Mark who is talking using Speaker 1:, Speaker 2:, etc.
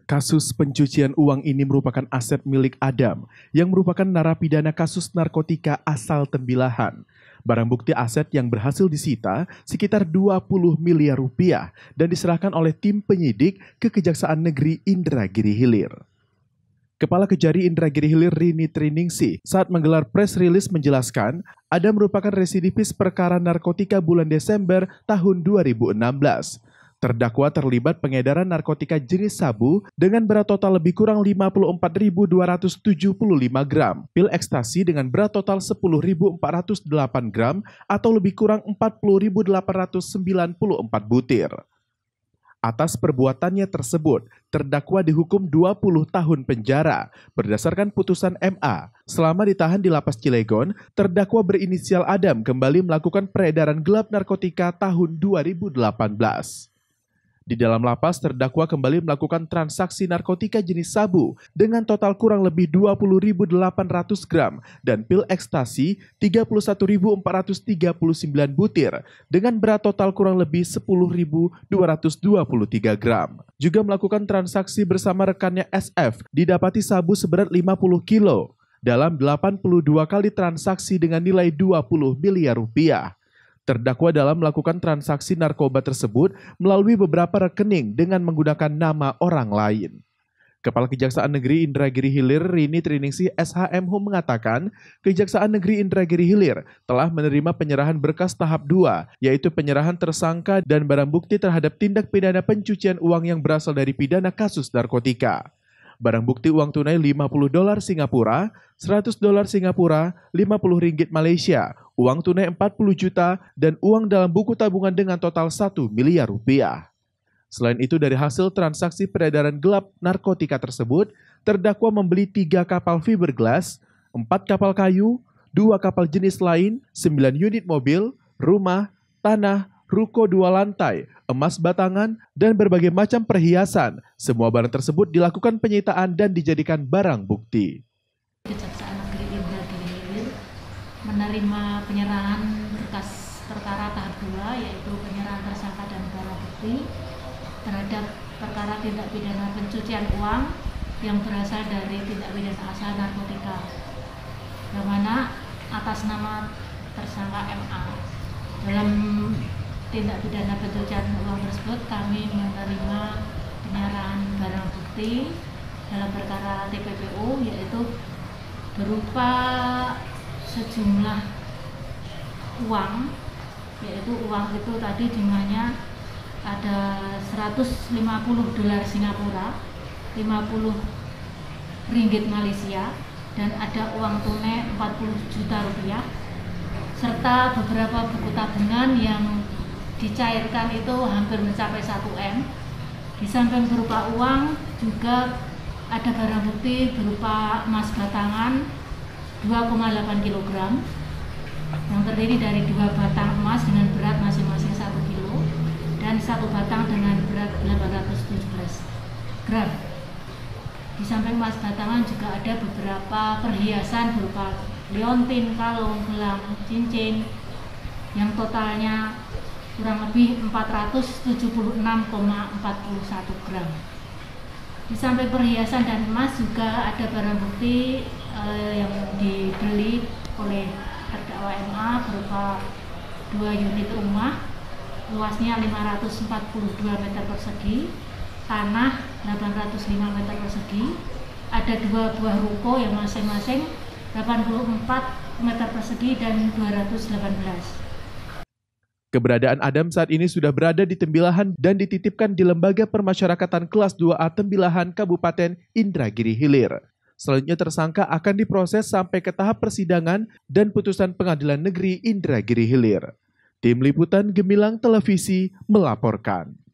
Speaker 1: Kasus pencucian uang ini merupakan aset milik Adam yang merupakan narapidana kasus narkotika asal Tembilahan. Barang bukti aset yang berhasil disita sekitar 20 miliar rupiah dan diserahkan oleh tim penyidik ke Kejaksaan Negeri Indragiri Hilir. Kepala Kejari Indragiri Hilir Rini Triningsih saat menggelar press release menjelaskan Adam merupakan residivis perkara narkotika bulan Desember tahun 2016. Terdakwa terlibat pengedaran narkotika jenis sabu dengan berat total lebih kurang 54.275 gram, pil ekstasi dengan berat total 10.408 gram atau lebih kurang 40.894 butir. Atas perbuatannya tersebut, terdakwa dihukum 20 tahun penjara. Berdasarkan putusan MA, selama ditahan di Lapas Cilegon, terdakwa berinisial Adam kembali melakukan peredaran gelap narkotika tahun 2018. Di dalam lapas, terdakwa kembali melakukan transaksi narkotika jenis sabu dengan total kurang lebih 20.800 gram dan pil ekstasi 31.439 butir dengan berat total kurang lebih 10.223 gram. Juga melakukan transaksi bersama rekannya SF, didapati sabu seberat 50 kilo dalam 82 kali transaksi dengan nilai 20 miliar rupiah. Terdakwa dalam melakukan transaksi narkoba tersebut melalui beberapa rekening dengan menggunakan nama orang lain. Kepala Kejaksaan Negeri Indragiri Hilir Rini Triningsih SHMH mengatakan, Kejaksaan Negeri Indragiri Hilir telah menerima penyerahan berkas tahap 2, yaitu penyerahan tersangka dan barang bukti terhadap tindak pidana pencucian uang yang berasal dari pidana kasus narkotika. Barang bukti uang tunai $50 Singapura, $100 Singapura, Rp50 Malaysia, uang tunai 40 juta, dan uang dalam buku tabungan dengan total 1 miliar rupiah. Selain itu, dari hasil transaksi peredaran gelap narkotika tersebut, terdakwa membeli 3 kapal fiberglass, 4 kapal kayu, 2 kapal jenis lain, 9 unit mobil, rumah, tanah, ruko 2 lantai, emas batangan, dan berbagai macam perhiasan. Semua barang tersebut dilakukan penyitaan dan dijadikan barang bukti.
Speaker 2: Kejaksaan Negeri Indragiri Hilir menerima penyerahan berkas perkara tahap 2, yaitu penyerahan tersangka dan barang bukti terhadap perkara tindak pidana pencucian uang yang berasal dari tindak pidana asal narkotika, yang mana atas nama tersangka MA. Dalam tindak pidana pencucian uang tersebut, kami menerima penyerahan barang bukti dalam perkara TPPU, yaitu berupa sejumlah uang, yaitu uang itu tadi jumlahnya ada $150 Singapura, 50 ringgit Malaysia, dan ada uang tunai 40 juta rupiah, serta beberapa buku tabungan yang dicairkan itu hampir mencapai 1 M. Di samping berupa uang juga ada barang bukti berupa emas batangan 2,8 kg yang terdiri dari 2 batang emas dengan berat masing-masing 1 kilo dan 1 batang dengan berat 817 gram. Di samping emas batangan juga ada beberapa perhiasan berupa liontin, kalung, gelang, cincin yang totalnya kurang lebih 476,41 gram. Di samping perhiasan dan emas juga ada barang bukti yang dibeli oleh terdakwa MA berupa 2 unit rumah, luasnya 542 meter persegi, tanah 805 meter persegi, ada 2 buah ruko yang masing-masing 84 meter persegi dan 218.
Speaker 1: Keberadaan Adam saat ini sudah berada di Tembilahan dan dititipkan di Lembaga Permasyarakatan Kelas 2A Tembilahan Kabupaten Indragiri Hilir. Selanjutnya tersangka akan diproses sampai ke tahap persidangan dan putusan Pengadilan Negeri Indragiri Hilir. Tim Liputan Gemilang Televisi melaporkan.